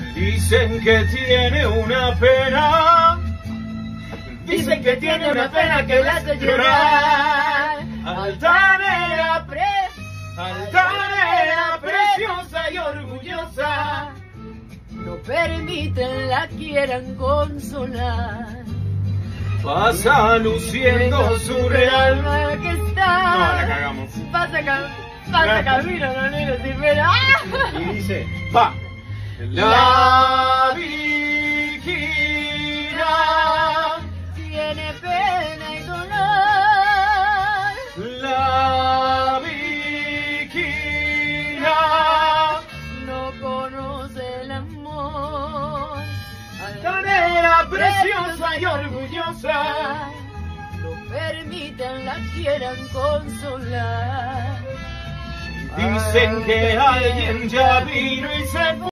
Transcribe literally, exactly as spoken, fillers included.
Dicen que tiene una pena, Dicen que tiene una pena que la hace llorar. altanera, pre, altanera, preciosa y orgullosa. no permiten la quieran consolar. Pasa luciendo su real. Nueva que está. No, la cagamos. Pasa, cam pasa camino, no le sin ver. ¡Ah! Y dice, pa. La viquina tiene pena y dolor. La viquina No conoce el amor. altanera, preciosa y orgullosa. No permitan la quieran consolar. Dicen que alguien ya vino y se fue.